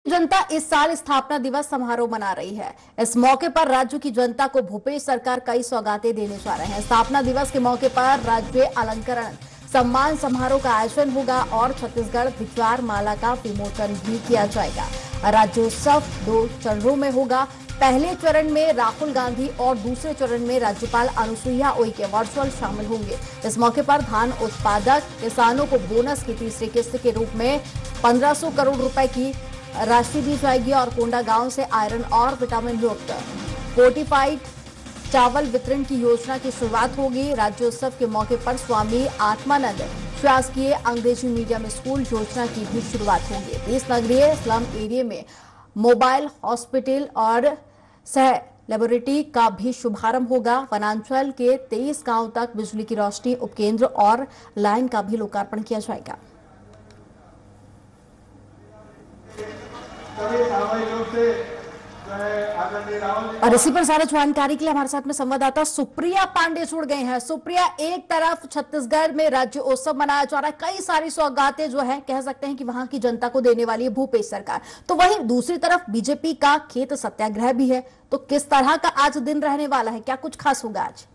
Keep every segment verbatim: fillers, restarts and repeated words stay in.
जनता इस साल स्थापना दिवस समारोह मना रही है। इस मौके पर राज्य की जनता को भूपेश सरकार कई सौगातें देने जा रहे हैं। स्थापना दिवस के मौके पर राज्य अलंकरण सम्मान समारोह का आयोजन होगा और छत्तीसगढ़ विचार माला का विमोचन भी किया जाएगा। राज्योत्सव दो चरणों में होगा। पहले चरण में राहुल गांधी और दूसरे चरण में राज्यपाल अनुसुईया उइके वर्चुअल शामिल होंगे। इस मौके पर धान उत्पादक किसानों को बोनस की तीसरी किस्त के रूप में पंद्रह सौ करोड़ रुपए की राशि दी जाएगी और कोंडागांव से आयरन और विटामिन युक्त फोर्टिफाइड चावल वितरण की योजना की शुरुआत होगी। राज्योत्सव के मौके पर स्वामी आत्मानंद शासकीय अंग्रेजी मीडियम स्कूल योजना की भी शुरुआत होगी। तीस नगरीय स्लम एरिया में मोबाइल हॉस्पिटल और सह लेबोरेटरी का भी शुभारंभ होगा। वनांचल के तेईस गांव तक बिजली की रोशनी उपकेंद्र और लाइन का भी लोकार्पण किया जाएगा। और इसी पर सारा जानकारी के लिए हमारे साथ में संवाददाता सुप्रिया पांडे जुड़ गए हैं। सुप्रिया, एक तरफ छत्तीसगढ़ में राज्य उत्सव मनाया जा रहा है, कई सारी सौगातें जो है कह सकते हैं कि वहां की जनता को देने वाली है भूपेश सरकार, तो वहीं दूसरी तरफ बीजेपी का खेत सत्याग्रह भी है। तो किस तरह का आज दिन रहने वाला है, क्या कुछ खास होगा आज?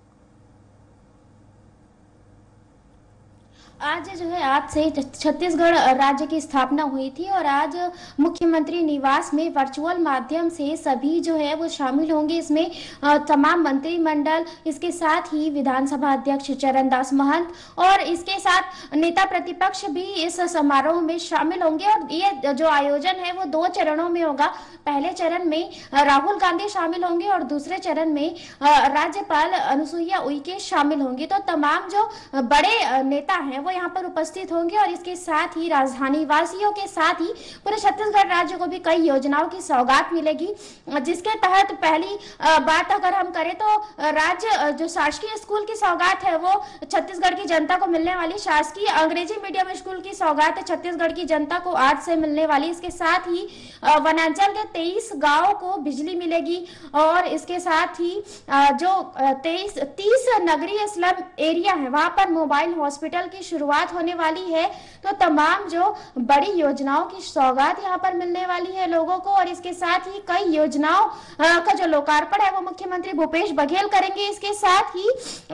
आज जो है आज से छत्तीसगढ़ राज्य की स्थापना हुई थी और आज मुख्यमंत्री निवास में वर्चुअल माध्यम से सभी जो है वो शामिल होंगे। इसमें तमाम मंत्रिमंडल, इसके साथ ही विधानसभा अध्यक्ष चरणदास महंत और इसके साथ नेता प्रतिपक्ष भी इस समारोह में शामिल होंगे। और ये जो आयोजन है वो दो चरणों में होगा। पहले चरण में राहुल गांधी शामिल होंगे और दूसरे चरण में राज्यपाल अनुसुईया उइके शामिल होंगे। तो तमाम जो बड़े नेता हैं यहाँ पर उपस्थित होंगे और इसके साथ ही राजधानी वासियों के साथ ही पूरे छत्तीसगढ़ राज्य को भी कई योजनाओं की सौगात मिलेगी, जिसके तहत पहली बात अगर हम करें तो राज्य जो शासकीय स्कूल की सौगात है वो छत्तीसगढ़ की जनता को मिलने वाली। शासकीय अंग्रेजी मीडियम स्कूल की सौगात है छत्तीसगढ़ की जनता को आज से मिलने वाली। इसके साथ ही वनांचल के तेईस गांव को बिजली मिलेगी और इसके साथ ही जो तेईस तीस नगरीय स्लम एरिया है वहां पर मोबाइल हॉस्पिटल की शुरुआत होने वाली है। तो तमाम जो बड़ी योजनाओं की सौगात यहाँ पर मिलने वाली है लोगों को और इसके साथ ही कई योजनाओं का जो लोकार्पण है वो मुख्यमंत्री भूपेश बघेल करेंगे। इसके साथ ही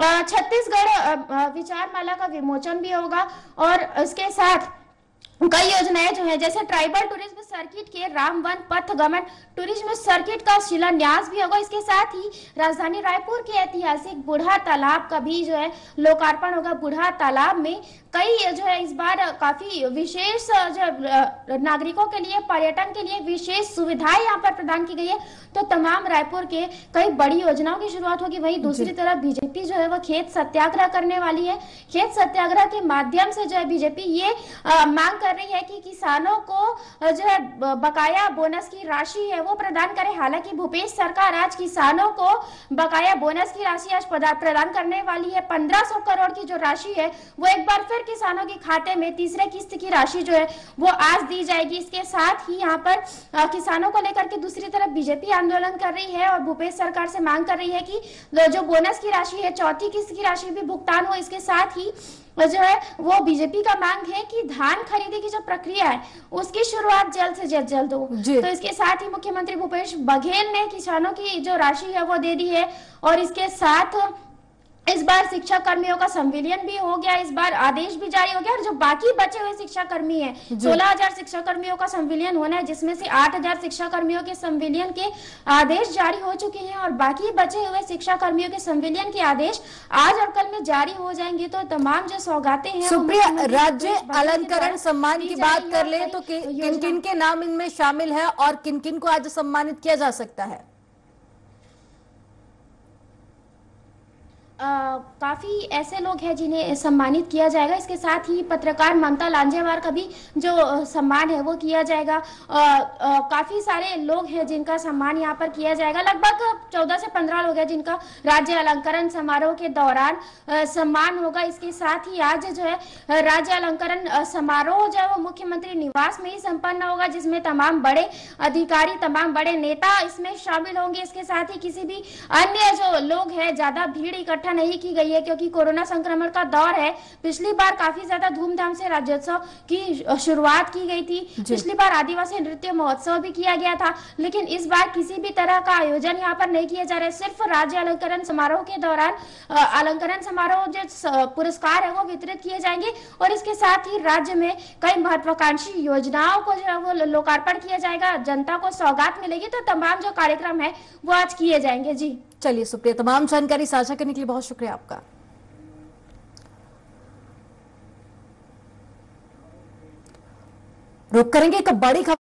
छत्तीसगढ़ विचार माला का विमोचन भी होगा और इसके साथ कई योजनाएं जो है जैसे ट्राइबल टूरिज्म सर्किट के रामवन पथ गमन टूरिज्म सर्किट का शिलान्यास भी होगा। इसके साथ ही राजधानी रायपुर के ऐतिहासिक बूढ़ा तालाब का भी जो है लोकार्पण होगा। बूढ़ा तालाब में कई जो है इस बार काफी विशेष जो नागरिकों के लिए पर्यटन के लिए विशेष सुविधाएं यहाँ पर प्रदान की गई है। तो तमाम रायपुर के कई बड़ी योजनाओं की शुरुआत होगी। वहीं दूसरी तरफ बीजेपी जो है वो खेत सत्याग्रह करने वाली है। खेत सत्याग्रह के माध्यम से जो है बीजेपी ये आ, मांग कर रही है कि किसानों को जो है बकाया बोनस की राशि है वो प्रदान करे। हालांकि भूपेश सरकार आज किसानों को बकाया बोनस की राशि आज प्रदान करने वाली है। पंद्रह सौ करोड़ की जो राशि है वो एक बार फिर किसानों के खाते में तीसरे किस्त की राशि जो है वो आज दी जाएगी। इसके साथ ही यहाँ पर आ, किसानों को लेकर के दूसरी तरफ बीजेपी आंदोलन कर रही है और भूपेश सरकार से मांग कर रही है कि जो बोनस की राशि है चौथी किस्त की राशि भी भुगतान हो। इसके साथ ही जो है वो बीजेपी का मांग है कि धान खरीदी की जो प्रक्रिया है उसकी शुरुआत जल्द से जल्द जल्द हो। तो इसके साथ ही मुख्यमंत्री भूपेश बघेल ने किसानों की जो राशि है वो दे दी है और इसके साथ इस बार शिक्षा कर्मियों का संविलियन भी हो गया। इस बार आदेश भी जारी हो गया और जो बाकी बचे हुए शिक्षा कर्मी हैं सोलह हजार शिक्षा कर्मियों का संविलियन होना है, जिसमें से आठ हजार शिक्षा कर्मियों के संविलियन के आदेश जारी हो चुके हैं और बाकी बचे हुए शिक्षा कर्मियों के संविलियन के आदेश आज और कल में जारी हो जाएंगे। तो तमाम जो सौगातें हैं सुप्रिया, राज्य अलंकरण सम्मान की बात कर ले तो किन किन के नाम इनमें शामिल है और किन किन को आज सम्मानित किया जा सकता है? आ, काफी ऐसे लोग हैं जिन्हें सम्मानित किया जाएगा। इसके साथ ही पत्रकार ममता लांजेवार का भी जो सम्मान है वो किया जाएगा। आ, आ, काफी सारे लोग हैं जिनका सम्मान यहाँ पर किया जाएगा। लगभग चौदह से पंद्रह लोग हैं जिनका राज्य अलंकरण समारोह के दौरान आ, सम्मान होगा। इसके साथ ही आज जो है राज्य अलंकरण समारोह जो है वो मुख्यमंत्री निवास में ही संपन्न होगा, जिसमें तमाम बड़े अधिकारी, तमाम बड़े नेता इसमें शामिल होंगे। इसके साथ ही किसी भी अन्य जो लोग हैं ज्यादा भीड़ इकट्ठा इकट्ठा नहीं की गई है क्योंकि कोरोना संक्रमण का दौर है। पिछली बार काफी ज्यादा धूमधाम से राज्योत्सव की शुरुआत की गई थी। पिछली बार आदिवासी नृत्य महोत्सव भी किया गया था, लेकिन इस बार किसी भी तरह का आयोजन यहाँ पर नहीं किया जा रहा है। सिर्फ राज्य अलंकरण समारोह के दौरान अलंकरण समारोह जो पुरस्कार है वो वितरित किए जाएंगे और इसके साथ ही राज्य में कई महत्वाकांक्षी योजनाओं को जो है वो लोकार्पण किया जाएगा। जनता को सौगात मिलेगी, तो तमाम जो कार्यक्रम है वो आज किए जाएंगे। जी चलिए सुप्रिया, तमाम जानकारी साझा करने के लिए बहुत शुक्रिया आपका। रुक करेंगे एक बड़ी खबर।